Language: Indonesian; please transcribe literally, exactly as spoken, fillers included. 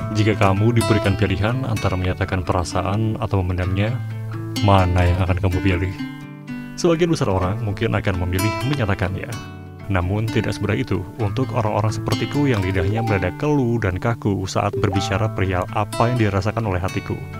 Jika kamu diberikan pilihan antara menyatakan perasaan atau memendamnya, mana yang akan kamu pilih? Sebagian besar orang mungkin akan memilih menyatakannya. Namun tidak semudah itu untuk orang-orang sepertiku yang lidahnya meledak keluh dan kaku saat berbicara perihal apa yang dirasakan oleh hatiku.